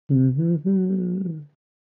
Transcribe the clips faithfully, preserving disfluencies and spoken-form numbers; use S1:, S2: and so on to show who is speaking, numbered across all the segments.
S1: Mm-hmm.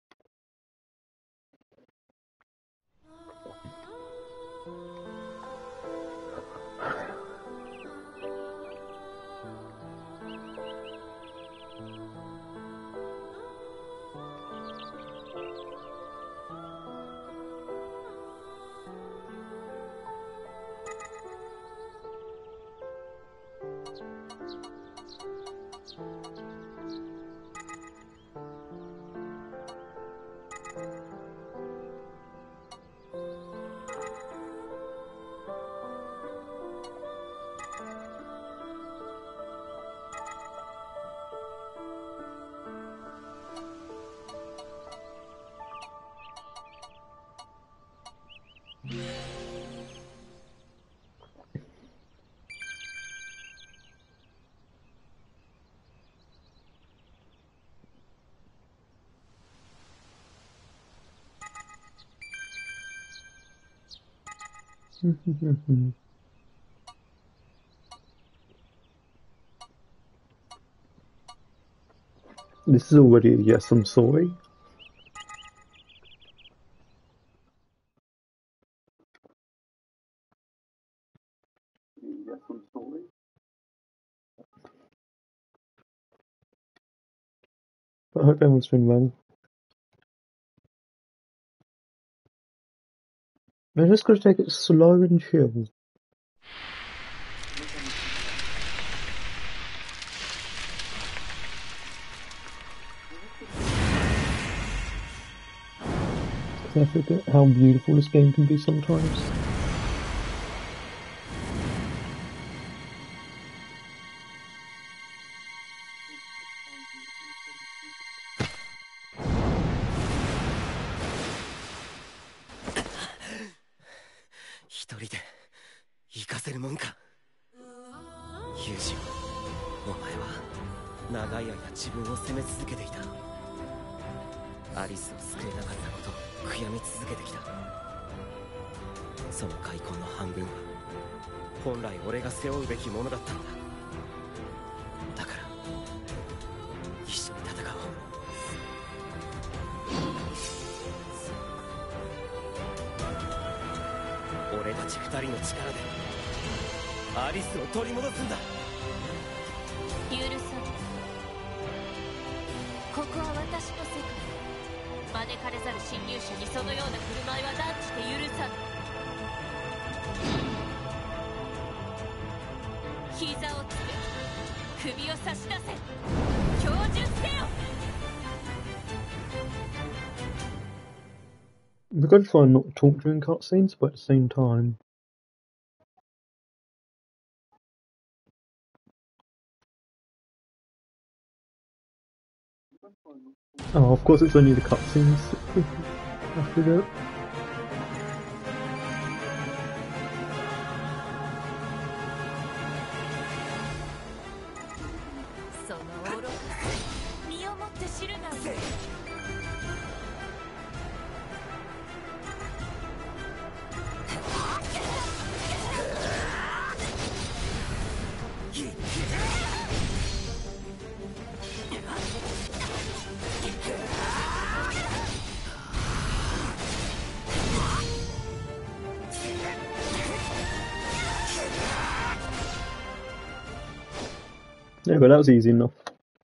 S1: This is already a yes, I'm sorry. Yes, I'm sorry. But I hope everyone's been well. I'm just going to take it slow and chill. I forget how beautiful this game can be sometimes. We've got to try and not talk during cutscenes, but at the same time. Oh, of course it's only the cutscenes. I forget. Yeah, but that was easy enough.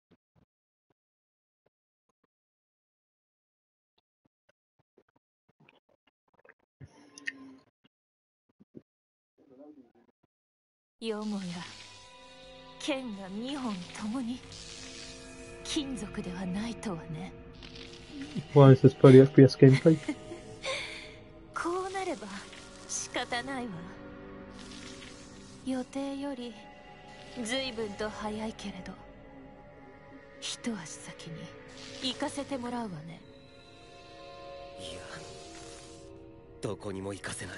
S1: Why is this thirty F P S gameplay?
S2: こうなれば仕方ないわ。予定より随分と早いけれど、一足先に行かせてもらうわね。
S3: いや、どこにも行かせない。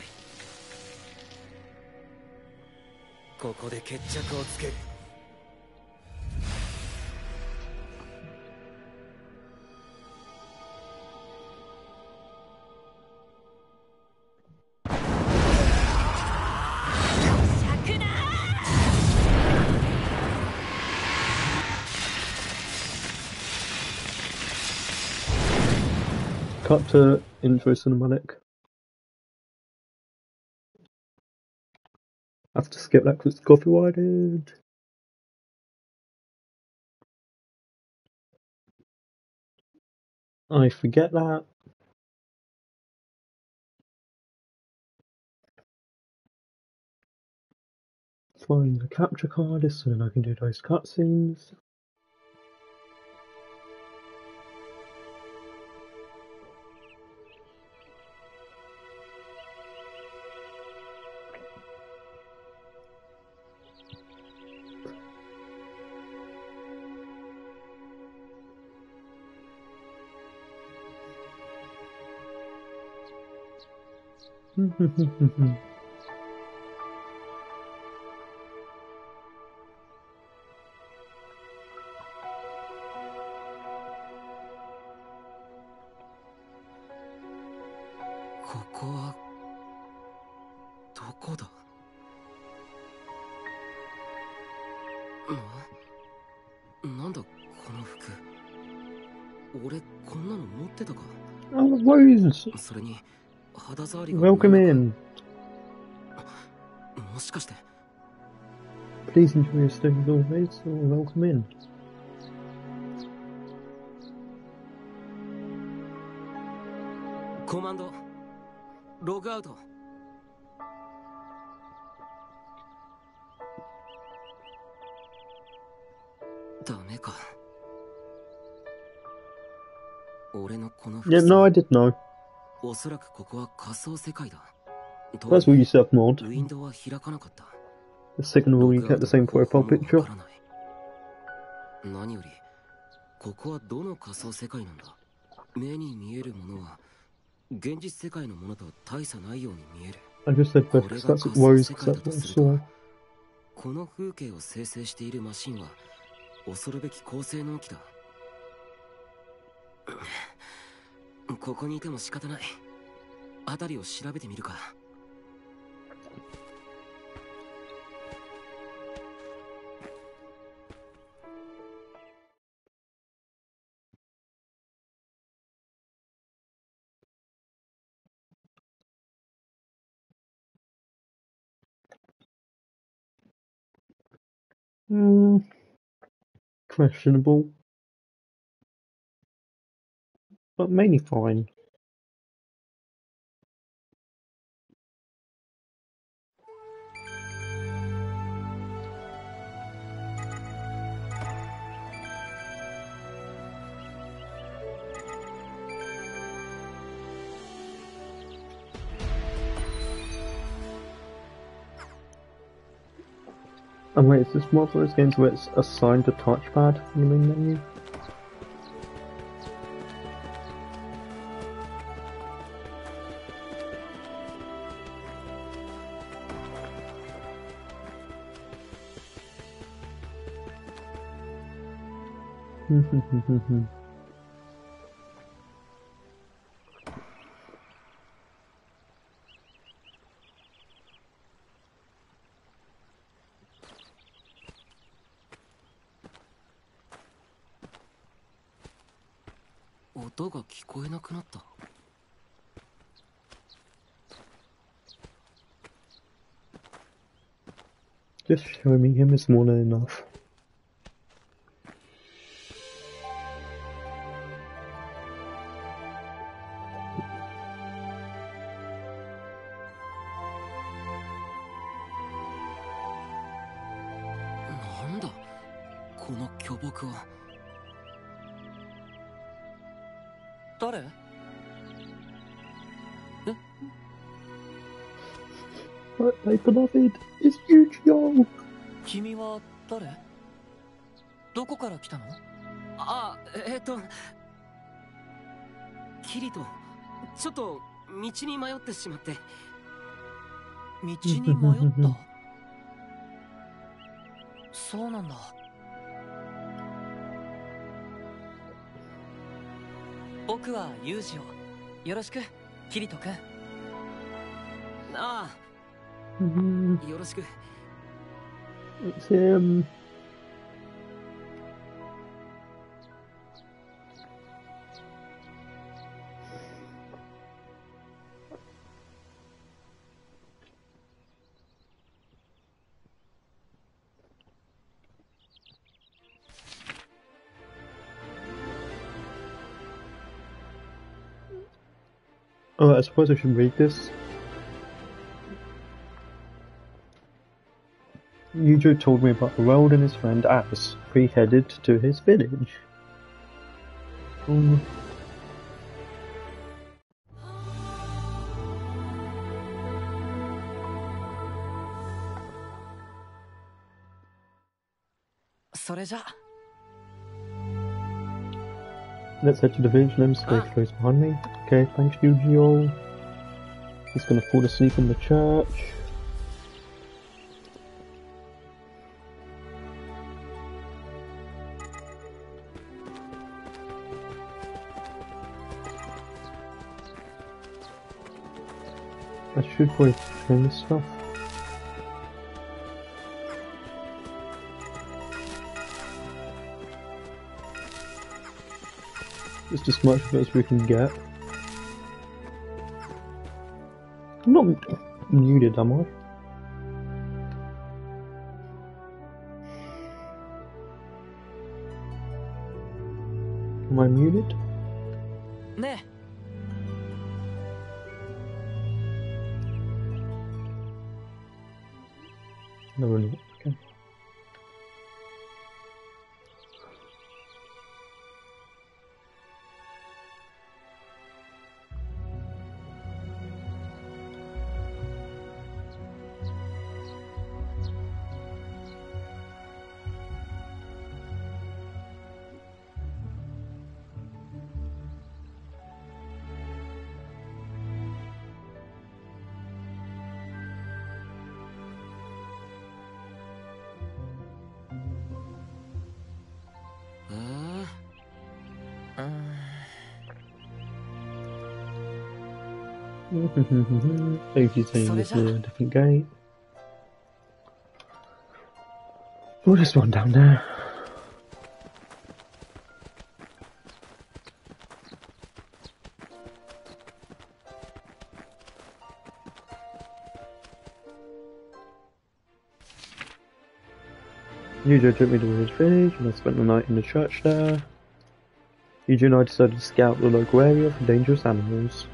S3: ここで決着をつける。
S1: Cut to intro cinematic. I have to skip that because it's copyrighted. I forget that. Find the capture card so then I can do those cutscenes. Oh, Rose! Welcome in. Please enjoy your stay as always, or welcome in.
S3: Commando, log out. ダメか。俺のこの
S1: Yeah, no, I did know.
S3: おそらくここは仮想世界だ。
S1: That's what you set up mod.
S3: ウィンドウは開かなかった。
S1: The signal, you get the same profile picture.
S3: 何よりここはどの仮想世界なんだ。目に見えるものは現実世界のものと大差ないように見える。
S1: I just said that because that's what Rose, because that's what I saw.
S3: この風景を生成しているマシンは恐るべき高性能機だ。ここにいても仕方ない。辺りを調べてみるか。
S1: Hmm. Questionable. But mainly fine. Oh wait, is this one of those games where it's assigned a touchpad in the main menu? Just showing me him is more than enough. My beloved is Yuchio!
S4: 君は誰？どこから来たの？
S3: あ、えっとキリト、ちょっと道に迷ってしまって。
S4: 道に迷った？そうなんだ。僕はユージをよろしく、キリト君。
S3: ああ。
S1: Mm-hmm.
S3: よろしく。
S1: It's him. Oh, I suppose I should read this. Yujo told me about the road and his friend Ass pre-headed to his village. Um, Let's head to the village. Let me stay close behind me. Okay, thanks, Yujo. He's gonna fall asleep in the church. I should probably train this stuff. Just as much of it as we can get. I'm not muted, am I? Am I muted?
S4: Ne.
S1: No, really. Okay. Thank you saying this is a different gate. We'll just run down there. Yujo took me to his village and I spent the night in the church there. Yujo and I decided to scout the local area for dangerous animals.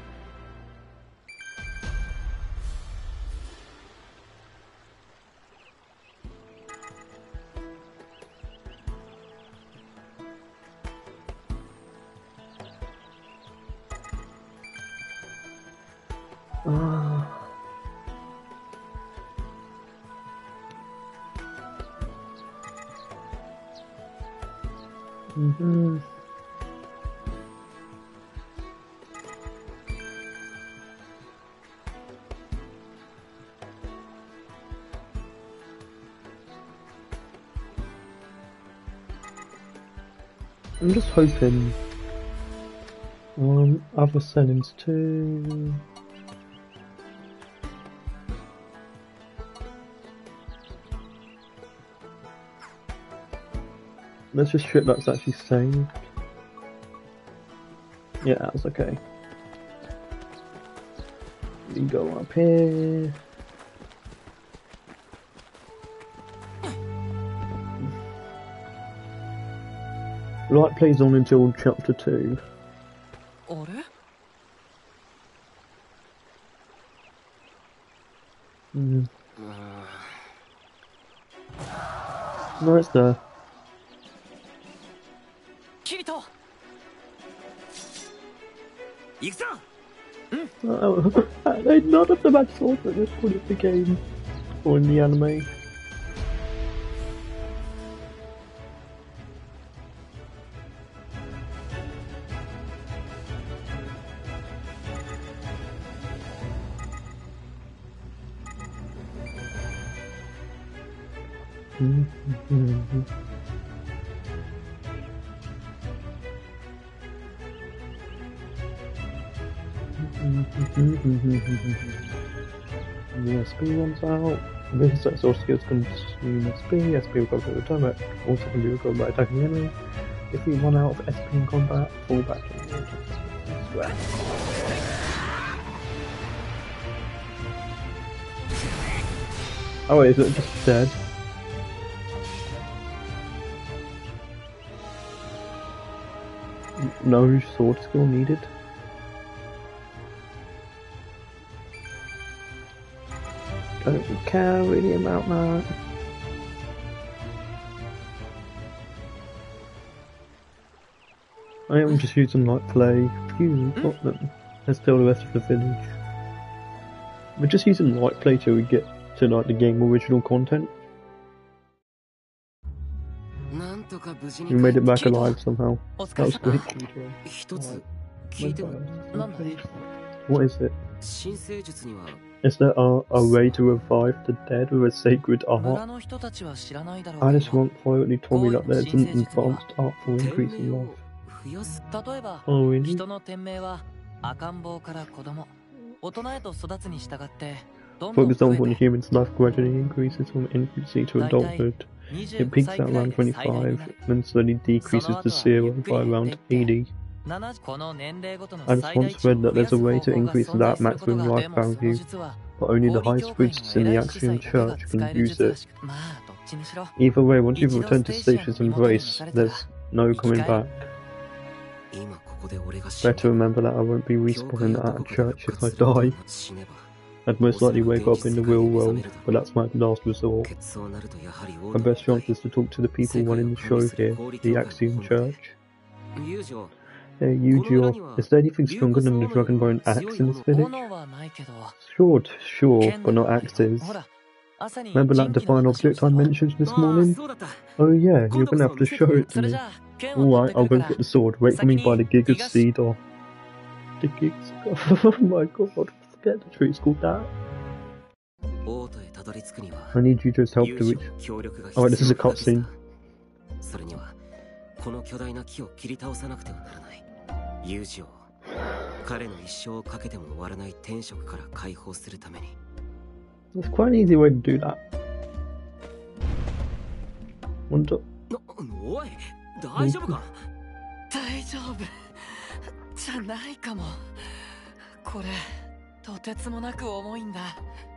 S1: Mm-hmm. I'm just hoping um, other settings too. Let's just check that's actually saved. Yeah, that's okay. We go up here. Light plays on until chapter two.
S4: Order?
S1: Mm. No, it's there.
S4: Kirito! Ikuzo!
S1: Oh, they none of them had swords at this point of the game. Or in the anime. Mm-hmm. The S P runs out. This sets all skills consume S P. S P will go for the turret. Also can do a go by attacking the enemy. If we run out of S P in combat, fall back to the square. Oh wait, is it just dead? No sword skill needed. don't care really about that. I am just using light play. Phew, got them. Let's tell the rest of the village. We're just using light play till we get to like the game original content. We made it back alive somehow. That was great. What is it? Is there a, a way to revive the dead with a sacred art? Alice once privately told me that there's an advanced art for increasing life. Oh, really? For example, when a human's life gradually increases from infancy to adulthood, it peaks at around twenty-five, then slowly decreases to zero by around eighty. I just once read that there's a way to increase that maximum life value, but only the highest priests in the Axiom Church can use it. Either way, once you've returned to Stacia's embrace, there's no coming back. Better remember that I won't be respawning at a church if I die. I'd most likely wake up in the real world, but that's my last resort. My best chance is to talk to the people running the show here, the Axiom Church. Hey, Yu-Gi-Oh! Is there anything stronger than the Dragonbone axe in this village? Sure, sure, but not axes. Remember that divine object I mentioned this morning? Oh yeah, you're gonna have to show it to me. Alright, I'll go get the sword. Wait for me by the Gig of Cedar. The Gig of Oh my god, forget the tree, it's called that. I need you to help to reach... Alright, this is a cutscene.
S3: ユージを彼の一生をかけても終わらない天職から解放するために
S1: It's quite an easy way to do that. Want to...
S3: おい、大丈夫か？
S4: 大丈夫じゃないかも。これとてつもなく重いんだ。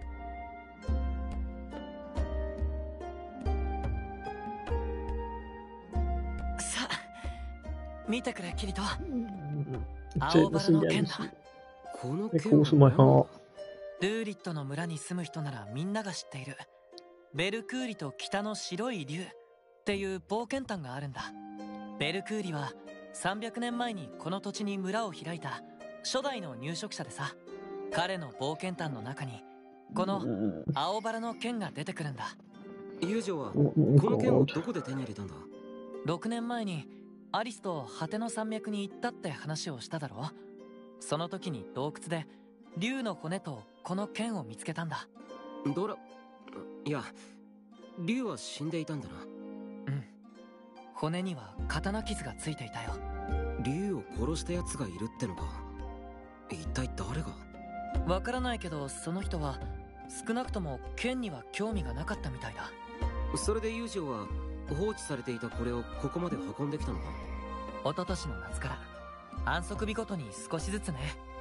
S4: さあ、見てくれキリト。青バラの剣だ。この剣はルーリットの村に住む人ならみんなが知っているベルクーリと北の白い竜っていう冒険譚があるんだ。ベルクーリはさんびゃくねんまえにこの土地に村を開いた初代の入植者でさ、彼の冒険譚の中にこの青バラの剣が出てくるんだ。
S3: ユージはこの剣をどこで手に入れたんだ？
S4: ろくねんまえにアリスと果ての山脈に行ったって話をしただろ。その時に洞窟で竜の骨とこの剣を見つけたんだ。
S3: ドラいや竜は死んでいたんだな。
S4: うん、骨には刀傷がついていたよ。
S3: 竜を殺した奴がいるってのか。一体誰が？
S4: わからないけど、その人は少なくとも剣には興味がなかったみたいだ。
S3: それでユージオは放置されていたこれをここまで運んできたのか？
S4: 一昨年の夏から安息日ごとに少しずつね。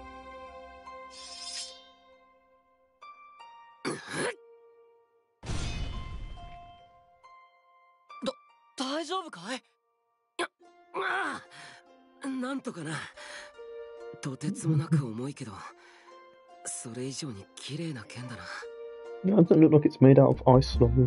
S4: だ、大丈夫かい？
S3: ああ、なんとかな。とてつもなく重いけど、それ以上に綺麗な剣だな。
S1: Yeah, it doesn't look like it's made out of ice though.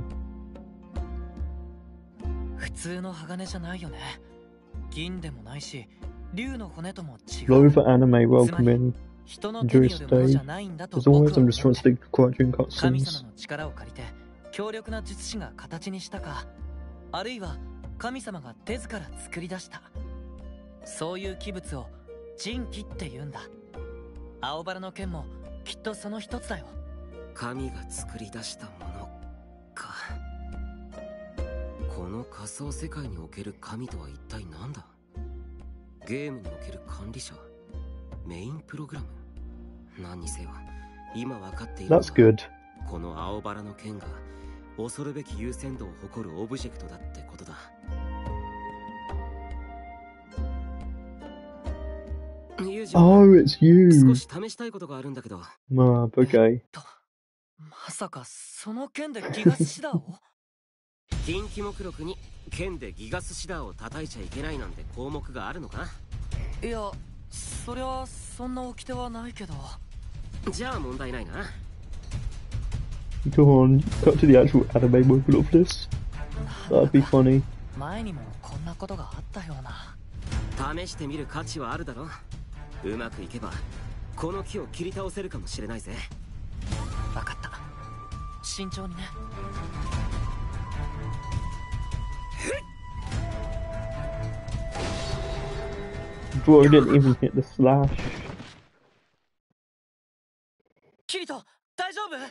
S4: 普通の鋼じゃないよね。銀でもないし、竜の骨とも違う。
S1: Low for anime, welcome in. Enjoy stay. As always, I'm just trying to stay quiet during cutscenes.
S4: 神様の力を借りて強力な術師が形にしたか、あるいは神様が手ずから作り出した、そういう器物を神器って言うんだ。青バラの剣もきっとその一つだよ。
S3: 神が作り出したものか。この仮想世界における神とは一体何だ？ゲームにおける管理者？メインプログラム？何にせよ、今分かっているのは、この青バラの剣が恐るべき優先度を誇るオブジェクトだってことだ。
S1: Oh, it's you.
S3: 少し試したいことがあるんだけど。
S1: まあ、okay.
S4: まさかその剣でギガスシダーを？
S3: 近畿目録に剣でギガスシダーを叩いちゃいけないなんて項目があるのか？
S4: いや、そりゃそんな掟はないけど。
S3: じゃあ問題ないな。
S1: Go on, cut to the actual anime moment of this. That'd be funny.
S4: 前にもこんなことがあったような。
S3: 試してみる価値はあるだろ。うまくいけばこの木を切り倒せるかもしれないぜ。
S4: わかった。慎重にね。
S1: Bro, I didn't even hit the slash.
S4: キリト、大丈夫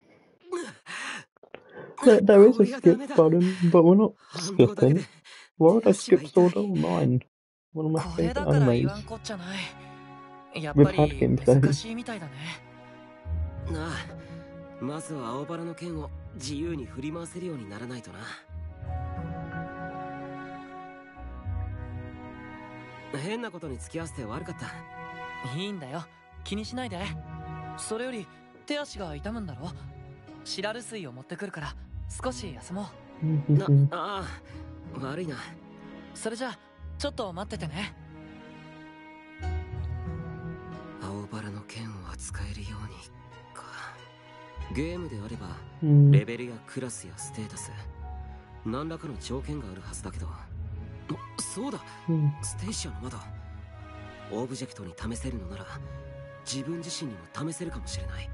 S1: ？There, there is a skip button, but we're not skipping. Why would I skip Sword Art Online? One of my favorite animes. We've had gameplay.
S3: なあ、まずは青バラの剣を自由に振り回せるようにならないとな。変なことに付き合わせて悪かった。
S4: いいんだよ、気にしないで。それより手足が痛むんだろ。シラル水を持ってくるから少し休もう。
S3: な、ああ、悪いな。
S4: それじゃあちょっと待っててね。
S3: 青バラの剣を扱えるようにか。ゲームであれば、
S1: うん、
S3: レベルやクラスやステータス何らかの条件があるはずだけど、そうだ、
S1: うん、
S3: ステイシアの窓オブジェクトに試せるのなら自分自身にも試せるかもしれない。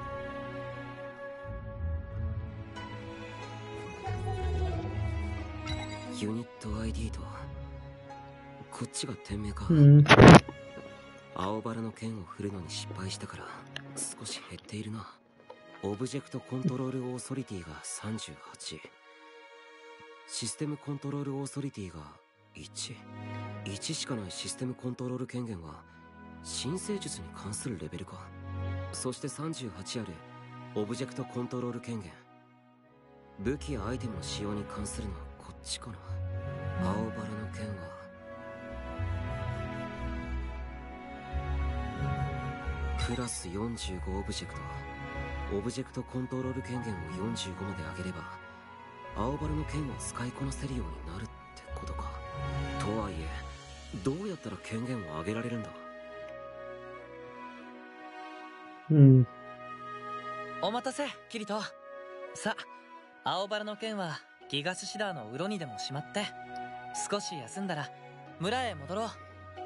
S3: ユニット アイディー とこっちが店名か、
S1: うん、
S3: 青バラの剣を振るのに失敗したから少し減っているな。オブジェクトコントロールオーソリティがさんじゅうはち、システムコントロールオーソリティがいち。いちしかないシステムコントロール権限は新生術に関するレベルか。そしてさんじゅうはちあるオブジェクトコントロール権限、武器やアイテムの使用に関するのはこっちかな。青バラの剣はプラスよんじゅうごオブジェクト。オブジェクトコントロール権限をよんじゅうごまで上げれば青バラの剣を使いこなせるようになるってことか。とはいえどうやったら権限を上げられるんだ。
S1: うん。
S4: お待たせキリト。さあ、青バラの剣はギガスシダーの鱗にでもしまって少し休んだら村へ戻ろう。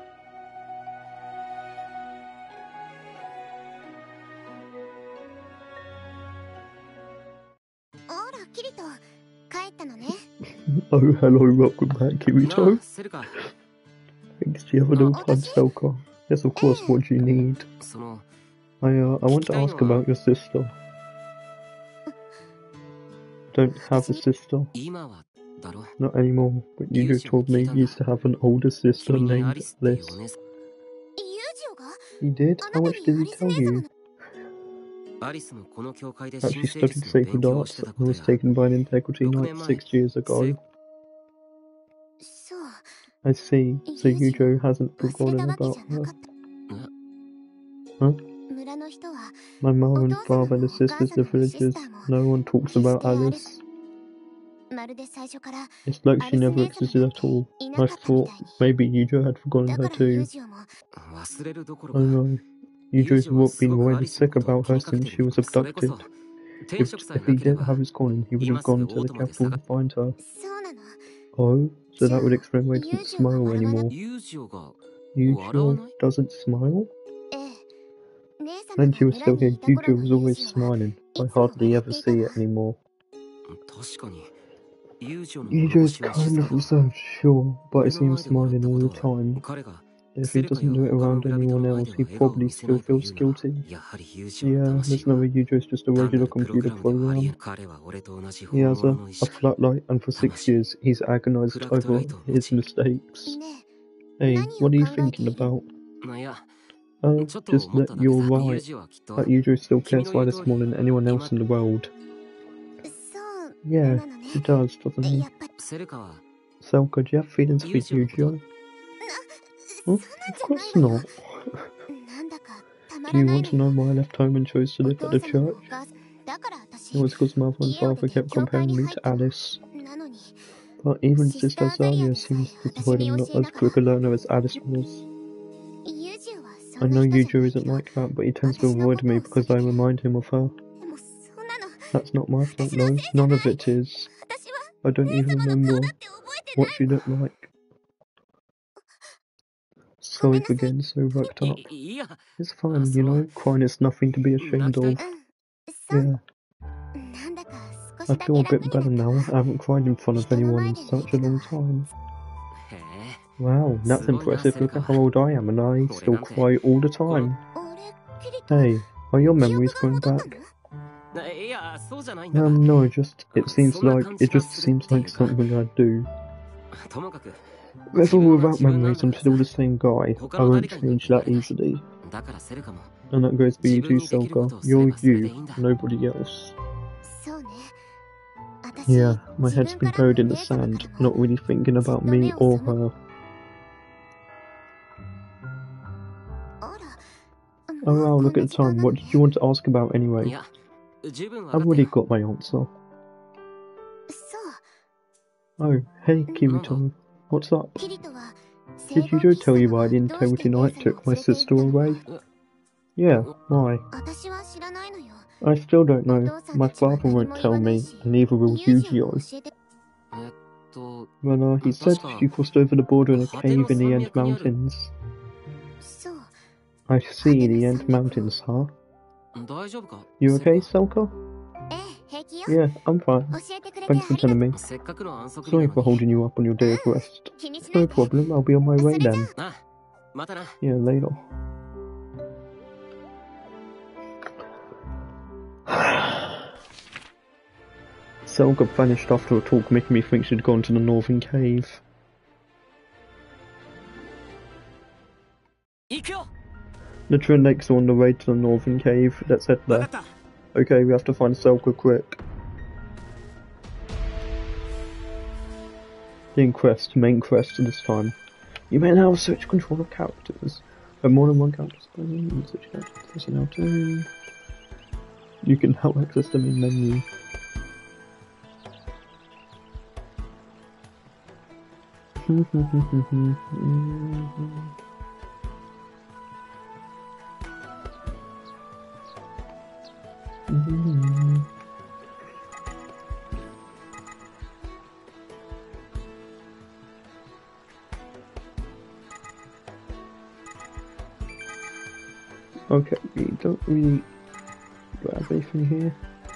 S1: Oh, hello, welcome back, Kirito. Thanks, do you have a little time, Selka? Yes, of course, what do you need? I, uh, I want to ask about your sister. Don't have a sister. Not anymore, but you just told me you used to have an older sister named Alice. He did? How much did he tell you? That she studied sacred arts and was taken by an integrity knight six years ago. I see. So Yujo hasn't forgotten about her. Huh? My mother and father and the sisters, the villagers, no one talks about Alice. It's like she never existed at all. I thought maybe Yujo had forgotten her too. I know. Yujo's been worried sick about her since she was abducted. If, if he didn't have his calling, he would have gone to the capital to find her. Oh, so that would explain why he doesn't smile anymore. Yujo doesn't smile? When she was still here, Yujo was always smiling. I hardly ever see it anymore. Yujo's kind of reserved, sure, but I see him smiling all the time. If he doesn't do it around anyone else, he probably still feels guilty. Yeah, there's no way Yujo's just a regular computer program. He has a, a flat light, and for six years he's agonized over his mistakes. Hey, what are you thinking about? Oh, just that you're right. That Yujo still cares for Alice more than anyone else in the world. Yeah, he does, doesn't he? Selka, do you have feelings for Yujo? Oh, of course not. Do you want to know why I left home and chose to live at the church? It was because mother and father kept comparing me to Alice. But even Sister Zarya seems disappointed I'm not as quick a learner as Alice was. I know Yujo isn't like that, but he tends to avoid me because I remind him of her. That's not my fault, no. None of it is. I don't even remember what she looked like. Sorry for getting so worked up. It's fine, you know, crying is nothing to be ashamed of. Yeah. I feel a bit better now. I haven't cried in front of anyone in such a long time. Wow, that's impressive. Look at how old I am and I still cry all the time. Hey, are your memories going back? Um, no, just, it seems like, it just seems like something I do. With or without memories, I'm still the same guy. I won't change that easily. And that goes for you too, Selka. You're you, nobody else. Yeah, my head's been buried in the sand, not really thinking about me or her. Oh wow, look at the time. What did you want to ask about anyway? I've already got my answer. Oh, hey Kirito. What's up? Did Yujo tell you why the Integrity Knight took my sister away? Yeah, why? I still don't know. My father won't tell me, and neither will Yu-Gi-Oh! Well, uh, he said she crossed over the border in a cave in the End Mountains. I see, the End Mountains, huh? You okay, Selka? Yeah, I'm fine. Thanks for telling me. Sorry for holding you up on your day of rest. No problem, I'll be on my way then. Yeah, later. Selka vanished after a talk, making me think she'd gone to the Northern Cave. The Trindex are on the way to the Northern Cave. Let's head there. Okay, we have to find Selka quick. The quest, main quest this time. You may now switch control of characters. Have more than one character spelling, switch characters now too. You can now access the main menu. Okay, we don't really have anything here.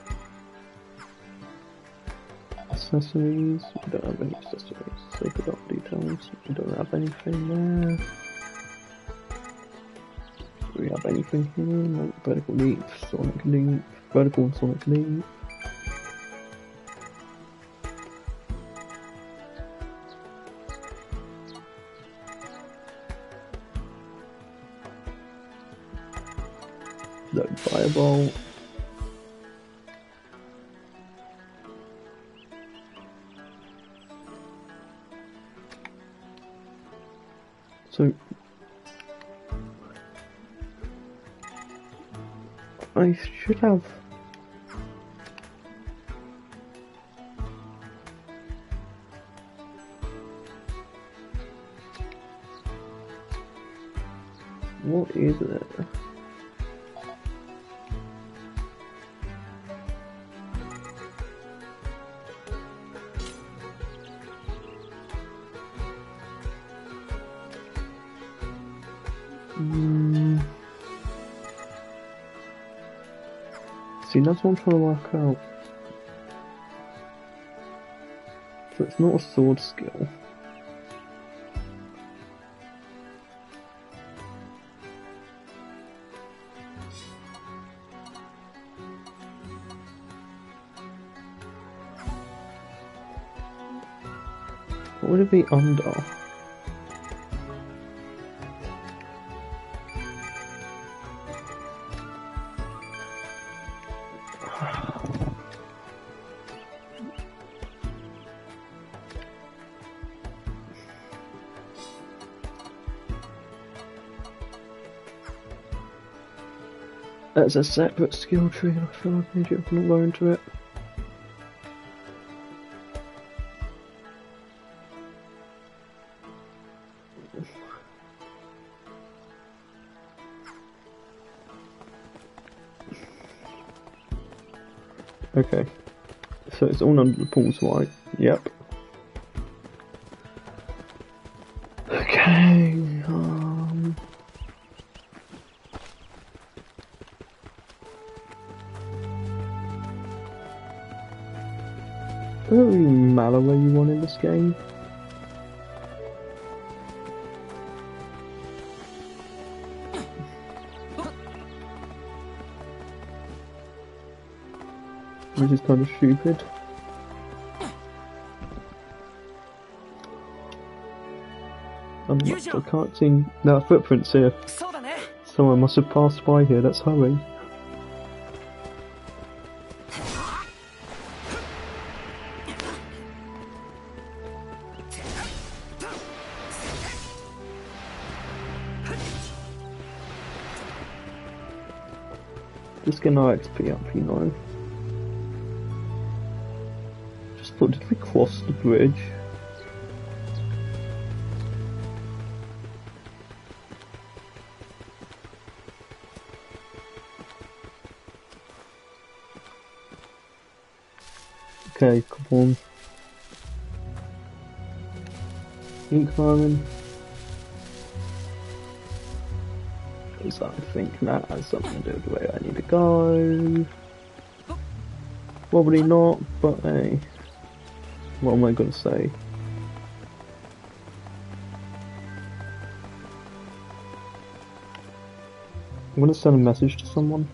S1: Accessories, we don't have any accessories. Sacred art details, we don't have anything there. Do we have anything here? No, vertical leap, sonic leap, vertical and sonic leap. No fireball. So I should have what is it? Mm. See, that's what I'm trying to work out. So it's not a sword skill. What would it be under? That's a separate skill tree and I feel like I need to not go into it. Okay. So it's all under the pools, right? Yep. Okay, um... does it really matter where you want in this game? Which is kind of stupid. I'm not, I can't see no footprints here. Someone must have passed by here, let's hurry. Just get our X P up, you know. Just thought, did we cross the bridge? Okay, come on. Keep climbing. Because I think that has something to do with the way I need to go. Probably not, but hey. What am I going to say? I'm going to send a message to someone.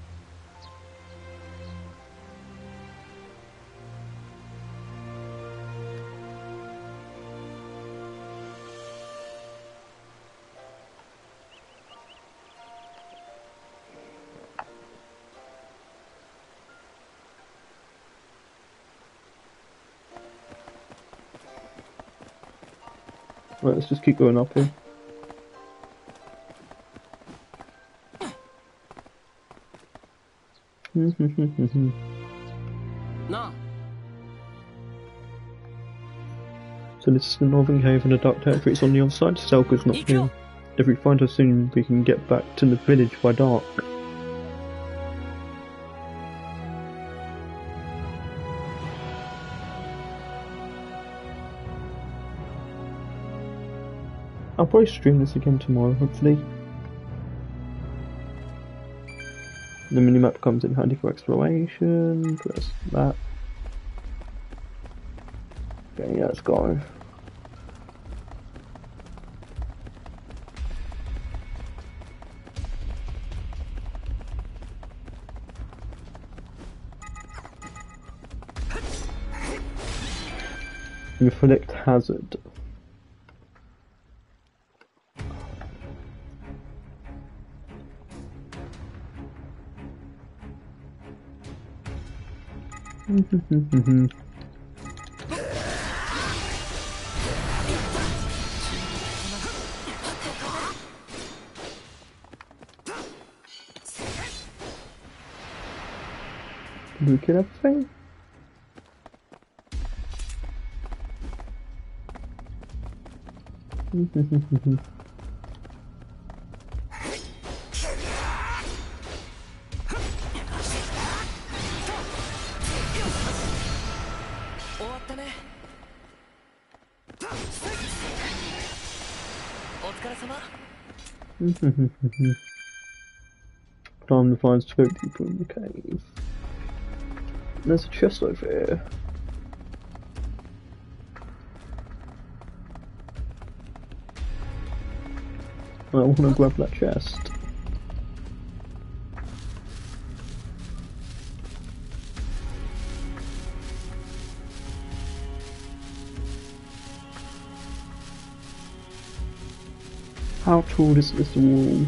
S1: Right, let's just keep going up here. So this is the Northern Cave and the Dark Territory. It's on the other side. Selka's not here. If we find her soon, we can get back to the village by dark. I'll probably stream this again tomorrow, hopefully. The minimap comes in handy for exploration. Press that. Okay, yeah, let's go. Inflict hazard. Did we kill everything? Time to find scope people in the cave. There's a chest over here. I want to grab that chest. How tall is this wall?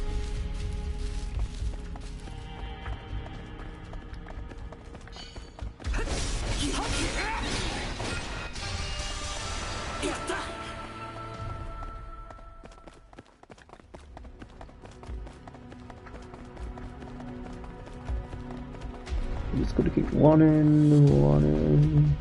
S1: I'm just gonna keep running, running.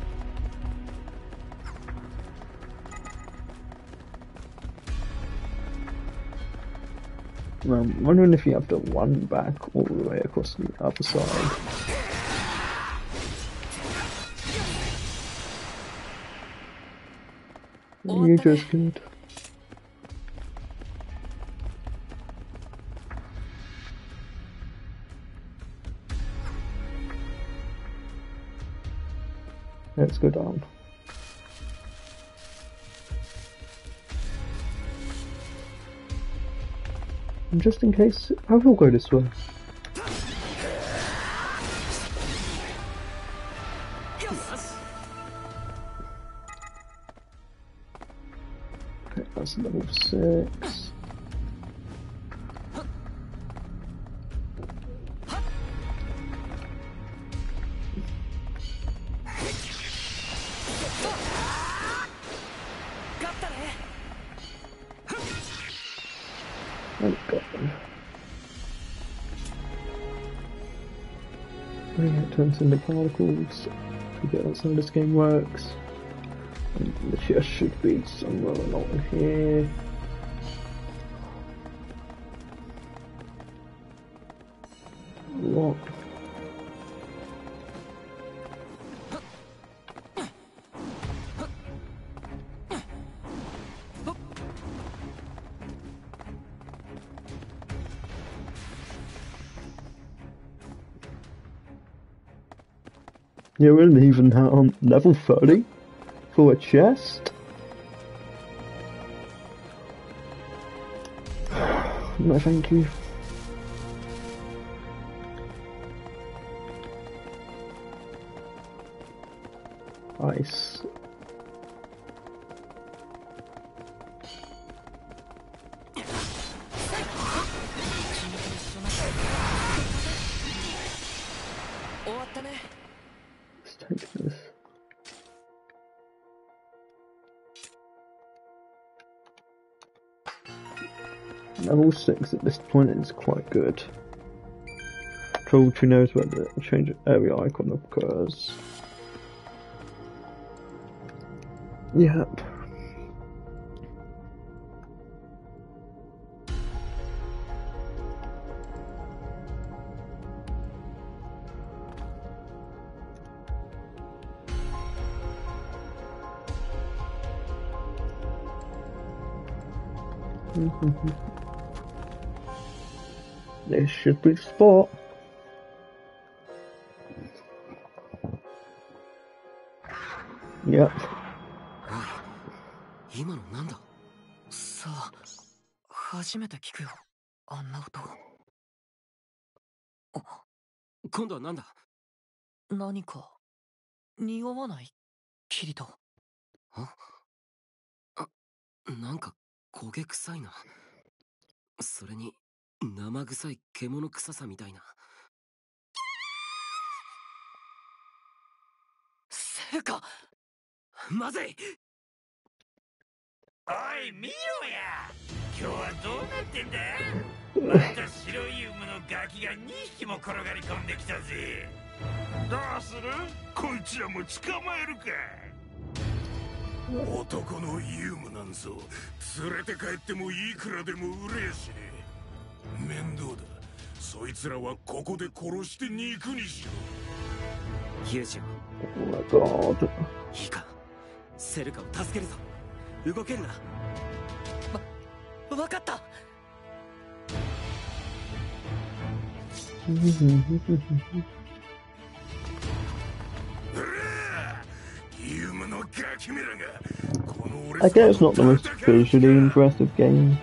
S1: I'm wondering if you have to run back all the way across the other side. You just good. Let's go down. And just in case, I will go this way. Okay, that's level six. Turns into particles. Forget that's how this game works. And the chest should be somewhere along here. What? You're in even on level thirty for a chest? No, thank you. Ice. Level six at this point is quite good. Troll Tree knows where the change area icon occurs. Yep. Mm-hmm. This should be the spot. Yep.
S3: 今のなんだ？
S4: さあ、初めて聞くよ。あんな音。
S3: 今度はなんだ？
S4: 何か匂わない？キリト。
S3: あ？あ、なんか焦げ臭いな。それに生臭い獣臭さみたいな。
S4: セルカ。
S3: まずい。
S5: おい見ろや。今日はどうなってんだ？また白いウムのガキがにひきも転がり込んできたぜ。どうする？こいつらも捕まえるか。男のユームなんぞ連れて帰ってもいくらでも売れやしねえ。面倒だ。そいつらはここで殺して肉にしろ。
S3: ユージ
S1: オーマイガード。
S3: いいか、セルカを助けるぞ。動けるな。
S4: わ、わかった。
S1: I guess it's not the most visually impressive game.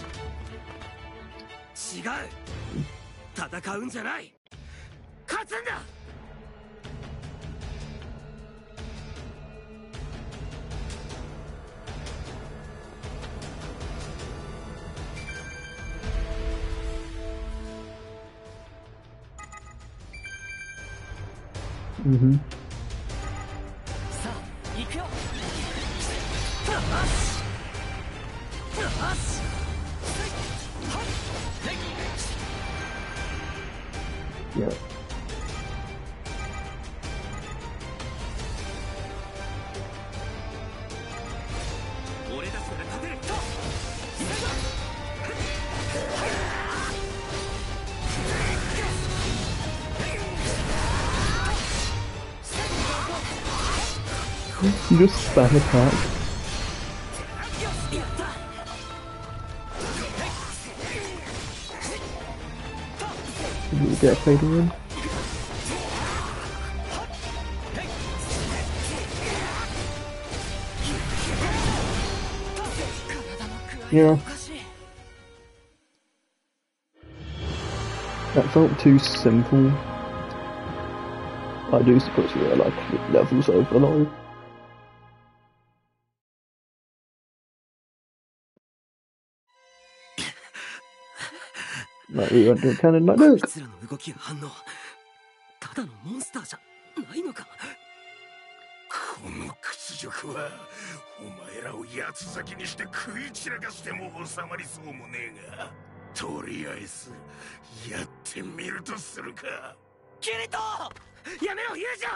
S3: 違う。戦うんじゃない。勝つんだ。
S1: Mm-hmm.
S4: さあ、行くよ。
S1: Yeah. You just spam attack. get Fader in. Yeah. That felt too simple. I do suppose there are like levels over though. Like we went to a cannon like look!
S5: この屈辱はお前らを八つ裂きにして食い散らかしても収まりそうもねえが、とりあえずやってみるとするか。キリト、やめろ友情、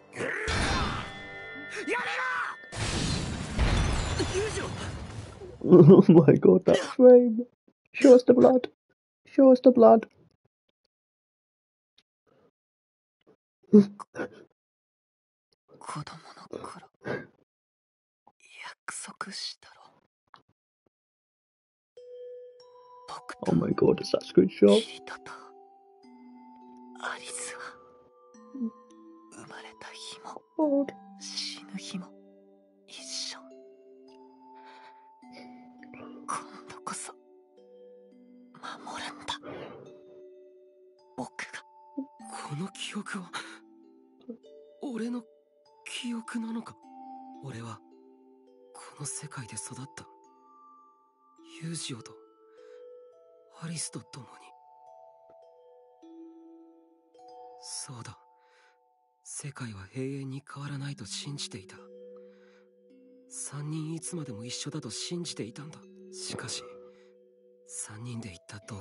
S5: やめろ友情。
S1: Oh my god, that frame! Show us the blood! Show us the blood!
S4: 子供の頃約束したろ。僕
S1: Oh my god, is that screenshot?
S4: キリトとアリスは生まれた日も
S1: God.
S4: 死ぬ日も一緒。今度こそ守るんだ。僕が。
S3: この記憶は俺の記憶なのか。俺はこの世界で育った。ユージオとアリスと共に。そうだ、世界は永遠に変わらないと信じていた。三人いつまでも一緒だと信じていたんだ。しかし三人で行った洞窟、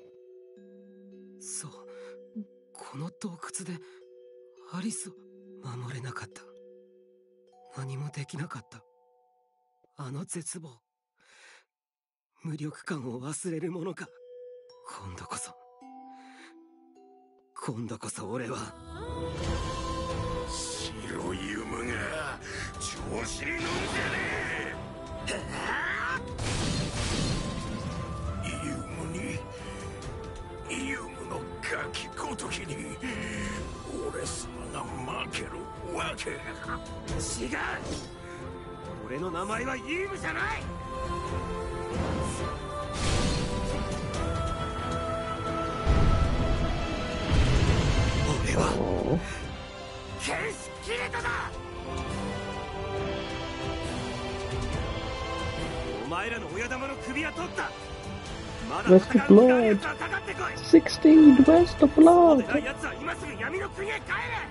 S3: そう、この洞窟でアリスを守れなかった。何もできなかった。あの絶望、無力感を忘れるものか。今度こそ今度こそ俺は
S5: 白い夢が調子に乗んじゃねえ。ユームにユームのガキごときに俺様が負けるわけが。
S3: 違う、俺の名前はユームじゃない。俺は剣士キリトだ。お前らの親玉の首は取った。まだ
S1: Where's the blood? Sixteen, where's the blood?
S3: やつは今すぐ闇の国へ帰れ。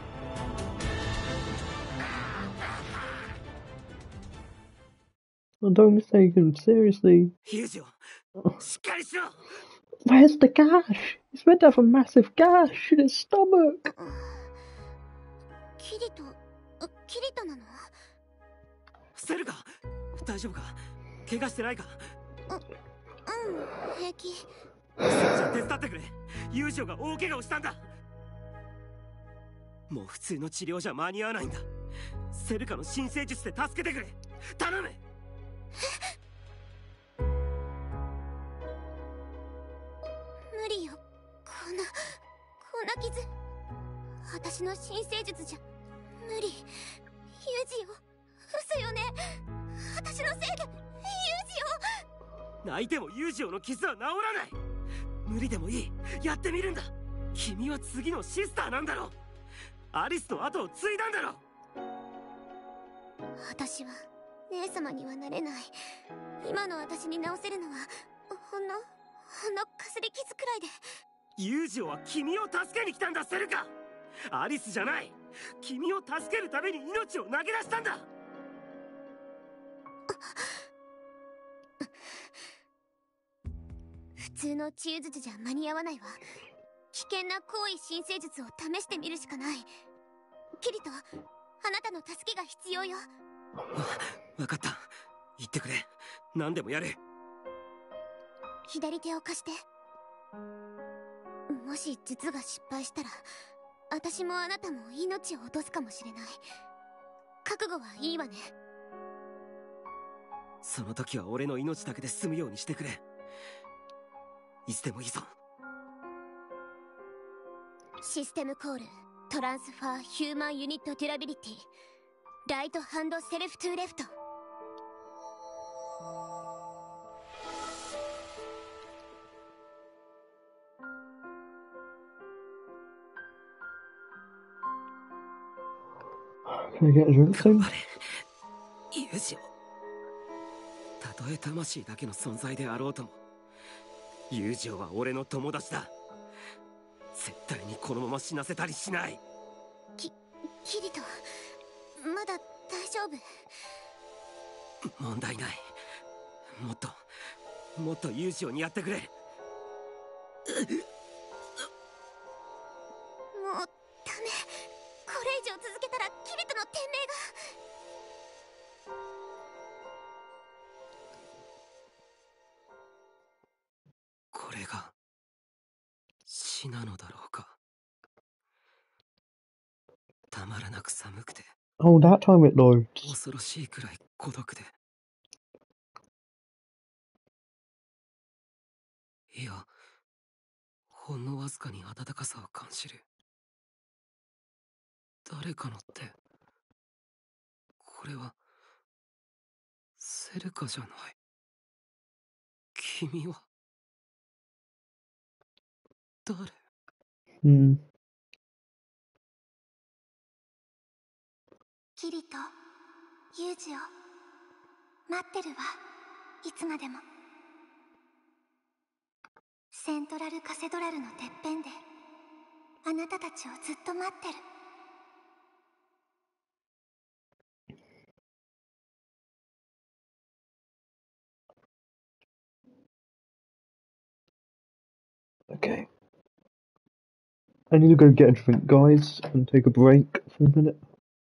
S1: Oh, don't mistake him, seriously.
S3: ユージオ、しっかりしろ。
S1: Where's the gash? He's meant to have a massive gash in his stomach.
S6: キリト、キリトなの？
S3: セルカ、大丈夫か？怪我してないか？
S6: う、うん、平気。
S3: じゃあ手伝ってくれ。ユージオが大怪我をしたんだ。もう普通の治療じゃ間に合わないんだ。セルカの新生術で助けてくれ。頼む。
S6: 無理よ、こんなこんな傷。私の新生術じゃ無理。ユージオ、嘘よね。私のせいでユージ
S3: オ。泣いてもユージオの傷は治らない。無理でもいい、やってみるんだ。君は次のシスターなんだろう。アリスの後を継いだんだろう。
S6: 私は姉様にはなれない。今の私に治せるのはほんのほんのかすり傷くらいで。
S3: ユージオは君を助けに来たんだ、セルカ。アリスじゃない。君を助けるために命を投げ出したんだ。
S6: 普通の治癒術じゃ間に合わないわ。危険な行為新生術を試してみるしかない。キリト、あなたの助けが必要よ。
S3: わかった、言ってくれ。何でもやる。
S6: 左手を貸して。もし術が失敗したら私もあなたも命を落とすかもしれない。覚悟はいいわね。
S3: その時は俺の命だけで済むようにしてくれ。いつでもいいぞ。
S6: システムコールトランスファーヒューマンユニットデュラビリティライトハンドセルフトゥーレフト。
S3: 頑張れ、友情。たとえ魂だけの存在であろうとも、友情は俺の友達だ。絶対にこのまま死なせたりしない。
S6: き、キリト、まだ大丈
S3: 夫？問題ない。もっと、もっと友情にやってくれ。もう
S6: ダメ。これ以上続けたらキリトの天命が。
S3: これが死なのだろうか。たまらなく寒くて。
S1: Oh, that time it loads.
S3: 恐ろしいくらい孤独で。いや、ほんのわずかに温かさを感じる。誰かのって、これはセルカじゃない。君は誰？
S1: うん。
S6: キリト、ユージを待ってるわ。いつまでも。セントラルカセドラルのてっぺんであなたたちをずっと待ってる。
S1: Okay. I need to go get a drink, guys, and take a break for a minute.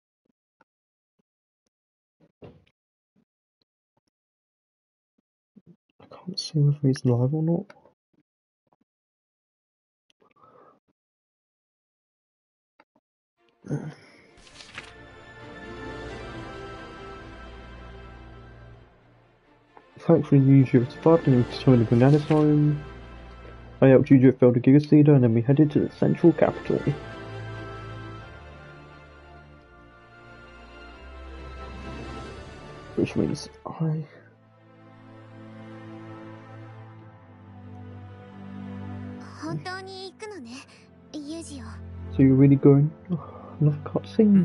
S1: I can't see whether he's live or not. Thankfully, Yuji survived and returned to Banana's home. I helped Yuji fell to Giga Cedar and then we headed to the central capital. Which means I... So you're really going? Oh, another cutscene.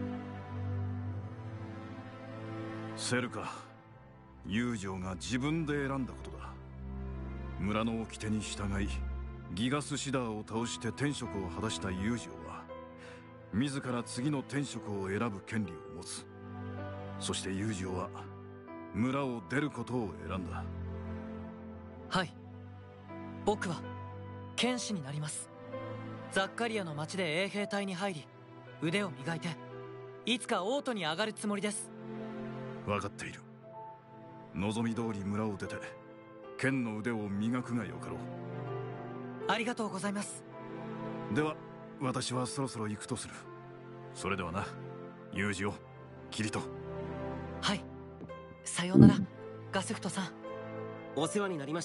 S5: セルカ、友情が自分で選んだことだ。村の掟に従い、ギガスシダーを倒して天職を果たした友情は、自ら次の天職を選ぶ権利を持つ。そして友情は村を出ることを選んだ。
S4: はい、僕は剣士になります。ザッカリアの町で衛兵隊に入り、腕を磨いていつか王都に上がるつもりです。
S5: 分かっている。望み通り村を出て剣の腕を磨くがよかろう。
S4: ありがとうございます。
S5: では私はそろそろ行くとする。それではな、友情、キリト。
S4: はい、さようなら、ガスフトさん。
S3: お世話になりました。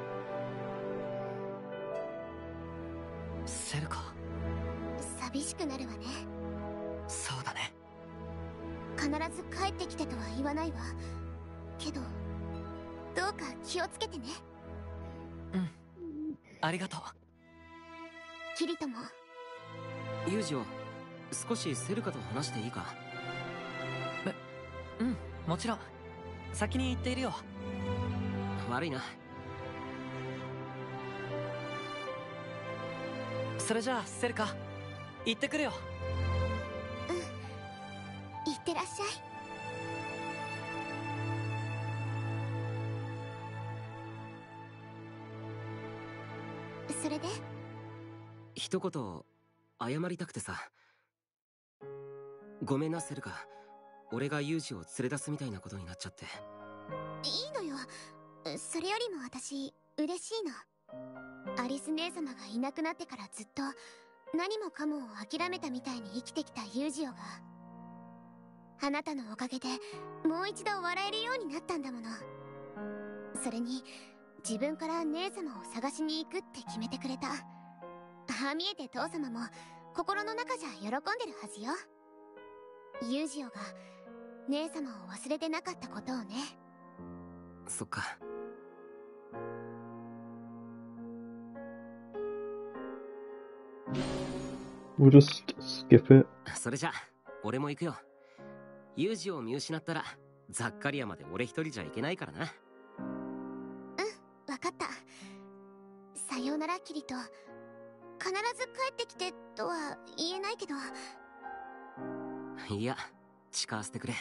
S4: セルカ、
S6: 寂しくなるわね。
S4: そうだね。
S6: 必ず帰ってきてとは言わないわ。けどどうか気をつけてね。
S4: うん、ありがとう。
S6: キリトも。
S3: ユージを少しセルカと話していいか？
S4: え、うん、もちろん。先に行っているよ。
S3: 悪いな。
S4: それじゃあセルカ、行ってくるよ。
S6: うん、行ってらっしゃい。それで？
S3: 一言謝りたくてさ。ごめんなセルカ、俺がユージを連れ出すみたいなことになっちゃって。
S6: いいのよ。それよりも私嬉しいの。アリス姉様がいなくなってからずっと何もかもを諦めたみたいに生きてきたユージオが、あなたのおかげでもう一度笑えるようになったんだもの。それに自分から姉様を探しに行くって決めてくれた。 ああ見えて父様も心の中じゃ喜んでるはずよ。ユージオが姉様を忘れてなかったことをね。
S3: そっか。
S1: We'll just skip it.
S3: それじゃ俺も行くよ。ユージを見失ったらザッカリアまで俺一人じゃ行けないからな。
S6: うん、わかった。さようならキリト。必ず帰ってきてとは言えないけど。
S3: いや、誓わせてくれ。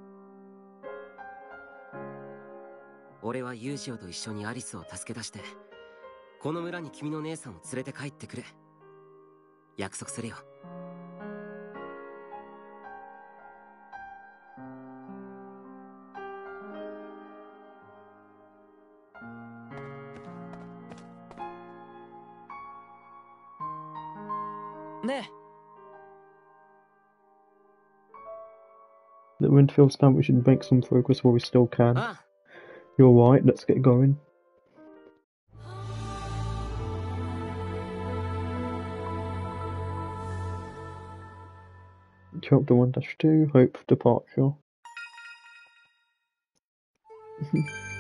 S3: 俺はユージオと一緒にアリスを助け出して、この村に君の姉さんを連れて帰ってくれ。約束するよ。
S4: ねえ。
S1: The wind feels down, we should make some progress while we still can.
S3: Ah.
S1: You're right, let's get going. Chapter one dash two, Hope for Departure.